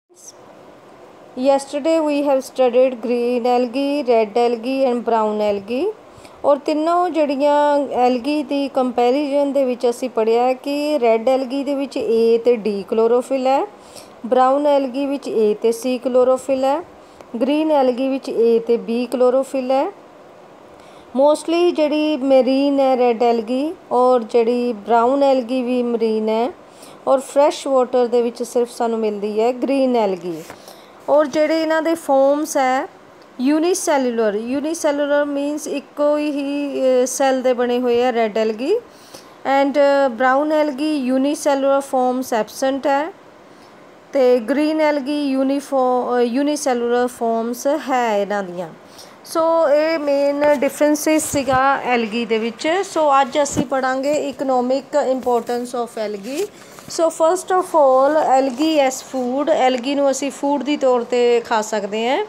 Yesterday we have studied green algae, red algae and brown algae और ਤਿੰਨੋਂ ਜਿਹੜੀਆਂ algae ਦੀ comparison ਦੇ ਵਿੱਚ ਅਸੀਂ ਪੜ੍ਹਿਆ ਕਿ ਰੈੱਡ ਐਲਗੀ ਦੇ ਵਿੱਚ A ਤੇ D ਕਲੋਰੋਫਿਲ ਹੈ, ਬਰਾਊਨ ਐਲਗੀ ਵਿੱਚ A ਤੇ C ਕਲੋਰੋਫਿਲ ਹੈ, ਗ੍ਰੀਨ ਐਲਗੀ ਵਿੱਚ A ਤੇ B ਕਲੋਰੋਫਿਲ ਹੈ। ਮੋਸਟਲੀ ਜਿਹੜੀ ਮਰੀਨ ਹੈ ਰੈੱਡ ਐਲਗੀ ਔਰ ਜਿਹੜੀ ਬਰਾਊਨ ਐਲਗੀ ਵੀ ਮਰੀਨ ਹੈ ਔਰ ਫਰੈਸ਼ ਵਾਟਰ ਦੇ ਵਿੱਚ ਸਿਰਫ ਸਾਨੂੰ ਮਿਲਦੀ ਹੈ ਗ੍ਰੀਨ ਐਲਗੀ। ਔਰ ਜਿਹੜੇ ਇਹਨਾਂ ਦੇ ਫੋਰਮਸ ਹੈ यूनिसैलूलर मीनस ਇੱਕੋ ਹੀ ਸੈੱਲ ਦੇ ਬਣੇ ਹੋਏ ਆ red algae and brown algae unicellular forms absent ਹੈ ਅਤੇ ਗ੍ਰੀਨ ਐਲਗੀ यूनिसैलूलर ਫੋਰਮਸ ਹੈ ਇਹਨਾਂ ਦੀਆਂ। ਸੋ ਇਹ ਮੇਨ ਡਿਫਰੈਂਸਿਸ ਸੀਗਾ ਐਲਗੀ ਦੇ ਵਿੱਚ। ਸੋ ਅੱਜ ਅਸੀਂ ਪੜ੍ਹਾਂਗੇ economic importance of algae. So first of all algae as food, algae ਨੂੰ ਅਸੀਂ ਫੂਡ ਦੀ ਤੌਰ 'ਤੇ ਖਾ ਸਕਦੇ ਹਾਂ।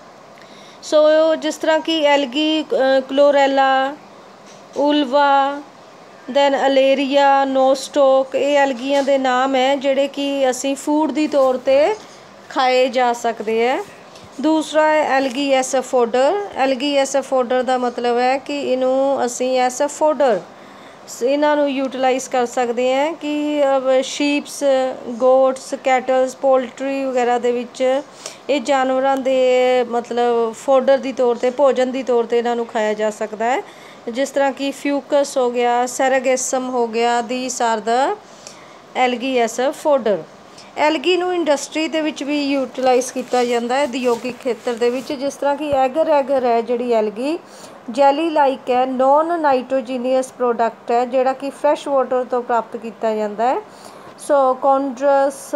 ਸੋ ਜਿਸ ਤਰ੍ਹਾਂ ਕਿ ਐਲਗੀ ਕਲੋਰੈਲਾ, ਉਲਵਾ, ਦੈਨ ਅਲੇਰੀਆ, ਨੋਸਟੋਕ, ਇਹ ਐਲਗੀਆਂ ਦੇ ਨਾਮ ਹੈ ਜਿਹੜੇ ਕਿ ਅਸੀਂ ਫੂਡ ਦੀ ਤੌਰ 'ਤੇ ਖਾਏ ਜਾ ਸਕਦੇ ਹੈ। ਦੂਸਰਾ ਹੈ algae as a fodder. Algae as a fodder ਦਾ ਮਤਲਬ ਹੈ ਕਿ ਇਹਨੂੰ ਅਸੀਂ ਐਸ ਅ ਫੋਡਰ ਇਹਨਾਂ ਨੂੰ ਯੂਟੀਲਾਈਜ਼ ਕਰ ਸਕਦੇ ਹਾਂ ਕਿ ਸ਼ੀਪਸ, ਗੋਟਸ, ਕੈਟਲਸ, ਪੋਲਟਰੀ ਵਗੈਰਾ ਦੇ ਵਿੱਚ ਇਹ ਜਾਨਵਰਾਂ ਦੇ ਮਤਲਬ ਫੋਡਰ ਦੀ ਤੌਰ 'ਤੇ, ਭੋਜਨ ਦੀ ਤੌਰ 'ਤੇ ਇਹਨਾਂ ਨੂੰ ਖਾਇਆ ਜਾ ਸਕਦਾ ਹੈ। ਜਿਸ ਤਰ੍ਹਾਂ ਕਿ ਫਿਊਕਸ ਹੋ ਗਿਆ, ਸੈਰਾਗੇਸਮ ਹੋ ਗਿਆ, these are the algae as a fodder. Algae ਨੂੰ ਇੰਡਸਟਰੀ ਦੇ ਵਿੱਚ ਵੀ ਯੂਟੀਲਾਈਜ਼ ਕੀਤਾ ਜਾਂਦਾ ਹੈ ਉਦਯੋਗਿਕ ਖੇਤਰ ਦੇ ਵਿੱਚ। ਜਿਸ ਤਰ੍ਹਾਂ ਕਿ ਐਗਰ ਹੈ ਜਿਹੜੀ ਐਲਗੀ ਜੈਲੀ ਲਾਈਕ ਹੈ, ਨੋਨ ਨਾਈਟ੍ਰੋਜੀਨੀਅਸ ਪ੍ਰੋਡਕਟ ਹੈ ਜਿਹੜਾ ਕਿ ਫਰੈਸ਼ ਵਾਟਰ ਤੋਂ ਪ੍ਰਾਪਤ ਕੀਤਾ ਜਾਂਦਾ ਹੈ। ਸੋ ਕੌਂਡਰਸ,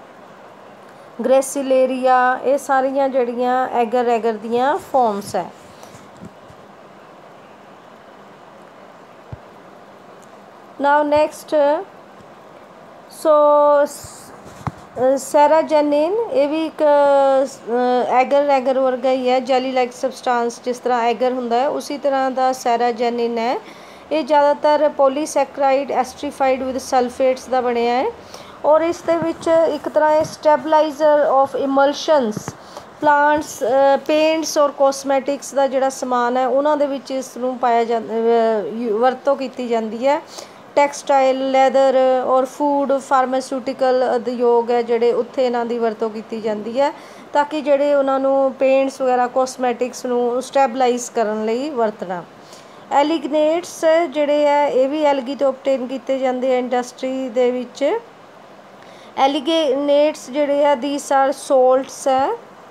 ਗ੍ਰੇਸਿਲੇਰੀਆ, ਇਹ ਸਾਰੀਆਂ ਜਿਹੜੀਆਂ ਐਗਰ ਦੀਆਂ ਫੋਰਮਸ ਹੈ। ਨਾਓ ਨੈਕਸਟ ਸੋ ਸੈਰਾਜੈਨਿਨ, ਇਹ ਵੀ ਇੱਕ ਐਗਰ ਵਰਗਾ ਹੀ ਹੈ, ਜੈਲੀ ਲਾਈਕ ਸਬਸਟਾਂਸ। ਜਿਸ ਤਰ੍ਹਾਂ ਐਗਰ ਹੁੰਦਾ ਹੈ ਉਸੀ ਤਰ੍ਹਾਂ ਦਾ ਸੈਰਾਜੈਨਿਨ ਹੈ। ਇਹ ਜ਼ਿਆਦਾਤਰ ਪੋਲੀਸੈਕਰਾਈਡ ਐਸਟਰੀਫਾਈਡ ਵਿਦ ਸਲਫੇਟਸ ਦਾ ਬਣਿਆ ਹੈ ਔਰ ਇਸ ਦੇ ਵਿੱਚ ਇੱਕ ਤਰ੍ਹਾਂ ਇਹ stabilizer of emulsions, plants, paints ਔਰ ਕੋਸਮੈਟਿਕਸ ਦਾ ਜਿਹੜਾ ਸਮਾਨ ਹੈ ਉਹਨਾਂ ਦੇ ਵਿੱਚ ਇਸ ਨੂੰ ਪਾਇਆ ਵਰਤੋਂ ਕੀਤੀ ਜਾਂਦੀ ਹੈ। ਟੈਕਸਟਾਈਲ, ਲੈਦਰ ਔਰ ਫੂਡ, ਫਾਰਮਾਸਿਊਟੀਕਲ ਉਦਯੋਗ ਹੈ ਜਿਹੜੇ ਉੱਥੇ ਇਹਨਾਂ ਦੀ ਵਰਤੋਂ ਕੀਤੀ ਜਾਂਦੀ ਹੈ ਤਾਂ ਕਿ ਜਿਹੜੇ ਉਹਨਾਂ ਨੂੰ ਪੇਂਟਸ ਵਗੈਰਾ, ਕੋਸਮੈਟਿਕਸ ਨੂੰ ਸਟੈਬਲਾਈਜ਼ ਕਰਨ ਲਈ ਵਰਤਣਾ। ਐਲੀਗਨੇਟਸ ਜਿਹੜੇ ਹੈ ਇਹ ਵੀ ਐਲਗੀ ਤੋਂ ਓਬਟੇਨ ਕੀਤੇ ਜਾਂਦੇ ਆ ਇੰਡਸਟਰੀ ਦੇ ਵਿੱਚ। ਐਲੀਗਨੇਟਸ ਜਿਹੜੇ ਆ ਦੀਸ ਆਰ ਸੋਲਟਸ ਹੈ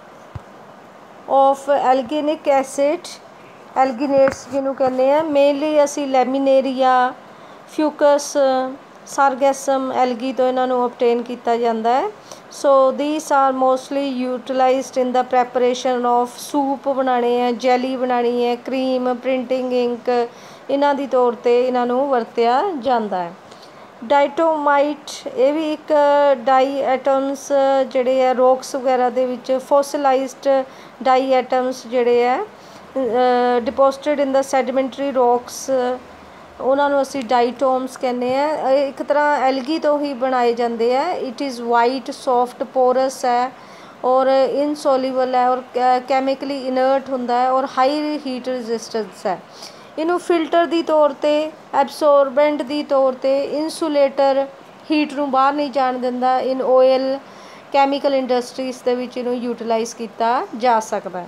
ਆਫ ਐਲਗੀਨਿਕ ਐਸਿਡ। ਐਲਗੀਨੇਟਸ ਜਿਹਨੂੰ ਕਹਿੰਦੇ ਆ ਮੇਨਲੀ ਅਸੀਂ ਲੈਮੀਨੇਰੀਆ, ਫਿਊਕਸ, ਸਾਰਗੈਸਮ ਐਲਗੀ ਤੋਂ ਇਹਨਾਂ ਨੂੰ ਓਬਟੇਨ ਕੀਤਾ ਜਾਂਦਾ ਹੈ। So these are mostly utilized in the preparation of soup ਬਣਾਉਣੇ ਹੈ, ਜੈਲੀ ਬਣਾਉਣੀ ਹੈ, ਕਰੀਮ, ਪ੍ਰਿੰਟਿੰਗ ਇੰਕ, ਇਹਨਾਂ ਦੀ ਤੌਰ 'ਤੇ ਇਹਨਾਂ ਨੂੰ ਵਰਤਿਆ ਜਾਂਦਾ ਹੈ। ਡਾਇਟੋਮਾਈਟ, ਇਹ ਵੀ ਇੱਕ ਡਾਈ ਐਟਮਸ ਜਿਹੜੇ ਆ ਰੋਕਸ ਵਗੈਰਾ ਦੇ ਵਿੱਚ ਫੋਸਿਲਾਈਜ਼ਡ ਡਾਈ ਐਟਮਸ ਜਿਹੜੇ ਹੈ ਡਿਪੋਜ਼ਿਟਡ ਇਨ ਦਾ ਸੈਡੀਮੈਂਟਰੀ ਰੋਕਸ, ਉਹਨਾਂ ਨੂੰ ਅਸੀਂ ਡਾਈਟੋਮਸ ਕਹਿੰਦੇ ਹਾਂ। ਇੱਕ ਤਰ੍ਹਾਂ ਐਲਗੀ ਤੋਂ ਹੀ ਬਣਾਏ ਜਾਂਦੇ ਹੈ। It is white, soft, porous ਹੈ ਔਰ ਇਨਸੋਲੀਬਲ ਹੈ ਔਰ ਕੈਮੀਕਲੀ ਇਨਰਟ ਹੁੰਦਾ ਹੈ ਔਰ ਹਾਈ ਹੀਟ ਰੈਜ਼ਿਸਟੈਂਸ ਹੈ। ਇਹਨੂੰ ਫਿਲਟਰ ਦੀ ਤੌਰ 'ਤੇ, ਐਬਸੋਰਬੈਂਟ ਦੀ ਤੌਰ 'ਤੇ, ਇਨਸੂਲੇਟਰ, ਹੀਟ ਨੂੰ ਬਾਹਰ ਨਹੀਂ ਜਾਣ ਦਿੰਦਾ, ਇਨ ਓਇਲ, ਕੈਮੀਕਲ ਇੰਡਸਟਰੀਜ਼ ਦੇ ਵਿੱਚ ਇਹਨੂੰ ਯੂਟੀਲਾਈਜ਼ ਕੀਤਾ ਜਾ ਸਕਦਾ।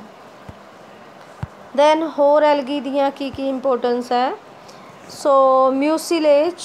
ਦੈਨ ਹੋਰ ਐਲਗੀ ਦੀਆਂ ਕੀ ਇੰਪੋਰਟੈਂਸ ਹੈ। ਸੋ ਮਿਊਸੀਲੇਜ,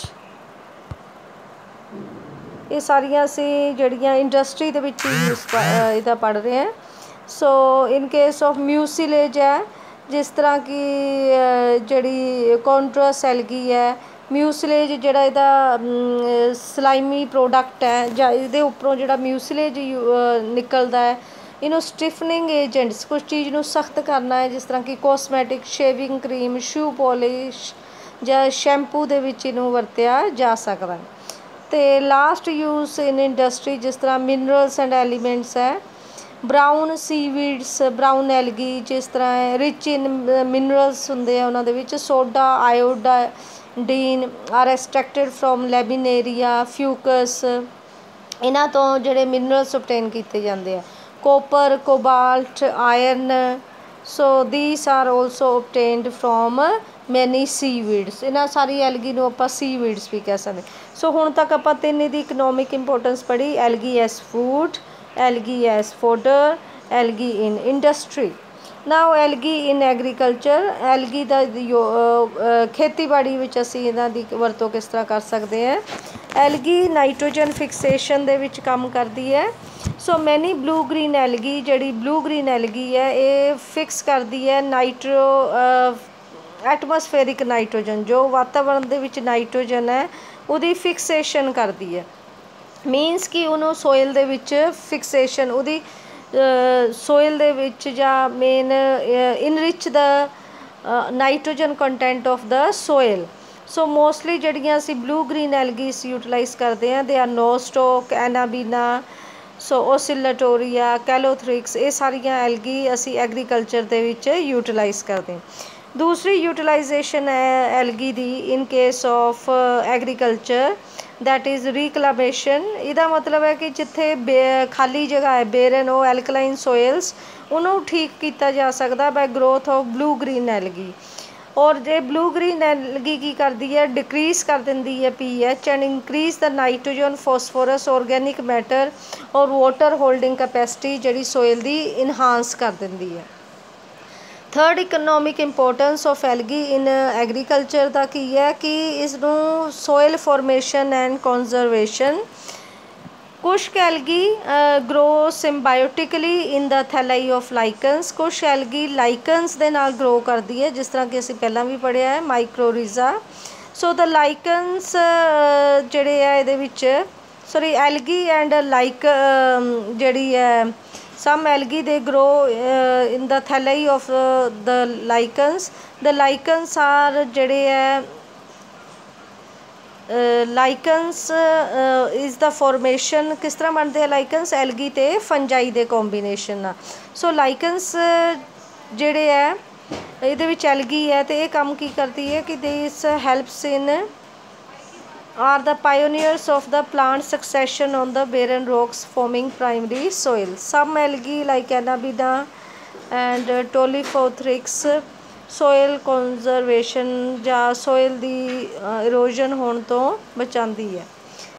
ਇਹ ਸਾਰੀਆਂ ਅਸੀਂ ਜਿਹੜੀਆਂ ਇੰਡਸਟਰੀ ਦੇ ਵਿੱਚ ਇਹਦਾ ਪੜ੍ਹ ਰਹੇ ਹਾਂ। ਸੋ ਇਨ ਕੇਸ ਆਫ ਮਿਊਸੀਲੇਜ ਹੈ ਜਿਸ ਤਰ੍ਹਾਂ ਕਿ ਜਿਹੜੀ ਕੌਂਟਰਸ ਐਲਗੀ ਹੈ, ਮਿਊਸੀਲੇਜ ਜਿਹੜਾ ਇਹਦਾ ਸਲਾਈਮੀ ਪ੍ਰੋਡਕਟ ਹੈ ਜਾਂ ਇਹਦੇ ਉੱਪਰੋਂ ਜਿਹੜਾ ਮਿਊਸੀਲੇਜ ਨਿਕਲਦਾ ਹੈ, ਇਹਨੂੰ ਸਟਿਫਨਿੰਗ ਏਜੰਟਸ, ਕੁਛ ਚੀਜ਼ ਨੂੰ ਸਖਤ ਕਰਨਾ ਹੈ ਜਿਸ ਤਰ੍ਹਾਂ ਕਿ cosmetic, shaving cream, shoe polish ਜਾਂ ਸ਼ੈਂਪੂ ਦੇ ਵਿੱਚ ਇਹਨੂੰ ਵਰਤਿਆ ਜਾ ਸਕਦਾ। ਅਤੇ ਲਾਸਟ ਯੂਜ਼ ਇਨ ਇੰਡਸਟਰੀ ਜਿਸ ਤਰ੍ਹਾਂ ਮਿਨਰਲਸ ਐਂਡ ਐਲੀਮੈਂਟਸ ਹੈ। ਬਰਾਊਨ ਸੀਵੀਡਸ, ਬਰਾਊਨ ਐਲਗੀ ਜਿਸ ਤਰ੍ਹਾਂ ਹੈ ਰਿਚ ਇਨ ਮਿਨਰਲਸ ਹੁੰਦੇ ਆ ਉਹਨਾਂ ਦੇ ਵਿੱਚ। Soda, iodine are extracted from Laminaria, Fucus, इन्हां तो जिहड़े मिनरल्स ऑब्टेन कीते जाते हैं, copper, cobalt, iron, so these are also obtained from many seaweeds. इन्हां सारी एलगी नूं आपां सीवीड्स भी कह सकते। सो हुण तक आपां तीन दी इकनोमिक इंपोर्टेंस पढ़ी, algae as food, algae as fodder, algae in industry. Now algae in agriculture, algae दा खेतीबाड़ी विच असीं इन्हां दी वरतों किस तरह कर सकते हैं। एलगी नाइट्रोजन फिक्सेशन दे विच काम करदी है। So many blue green algae, जिहड़ी ब्लू ग्रीन एलगी है ये फिक्स करदी है एटमोसफेरिक नाइट्रोजन, जो वातावरण दे विच नाइट्रोजन है उहदी फिक्सेशन करदी है। मीनस कि उन्होंने सोयल दे विच फिक्सेशन उहदी सोयल दे विच जां main enrich the nitrogen content of the soil. So mostly जिहड़ियां असीं ब्लू ग्रीन एलगीज यूटिलाइज करते हैं, they are Nostoc, Anabaena, so Oscillatoria, Calothrix, ये सारियां एलगी असी एग्रीकल्चर दे विच यूटिलाइज करते हैं। दूसरी यूटिलाइजेशन है एलगी दी in case of agriculture, that is reclamation. इहदा मतलब है कि जिथे खाली जगह है बेरन हो एल्कलाइन सोयल्स, उन्होंने ठीक किया जा सकता by growth of blue green algae. और जे ब्लू ग्रीन एलगी की करती है, डिक्रीज़ कर देंदी है pH and increase the nitrogen, phosphorus, organic matter और वाटर होल्डिंग कैपेसिटी जिहड़ी सोयल दी इनहांस कर देंदी है। Third economic importance of algae in agriculture का की है कि इसनूं सोयल फॉर्मेशन एंड कंजरवेशन। कुछ algae grow symbiotically in the thalli of lichens, कुछ एलगी लाइकन्स दे नाल ग्रो करती है, जिस तरह कि असीं पहलां भी पढ़िया है माइक्रोरिजा। सो द लाइकन्स जिहड़े है इहदे विच सॉरी एलगी एंड लाइक जिहड़ी है some algae they grow in the thalli of the lichens. The lichens are ਜਿਹੜੇ ਹੈ lichens is the formation किस तरह बनते हैं lichens algae ਤੇ fungi ਦੇ combination ਨਾਲ। सो lichens ਜਿਹੜੇ ਹੈ ਇਹਦੇ ਵਿੱਚ algae ਹੈ ਤੇ ਇਹ ਕੰਮ ਕੀ ਕਰਦੀ ਹੈ ਕਿ this helps in are the pioneers of the plant succession on the barren rocks forming primary soil. Some algae like Anabaena and Toliphothrics soil conservation ਜਾਂ soil ਦੀ erosion ਹੋਣ ਤੋਂ ਬਚਾਉਂਦੀ ਹੈ।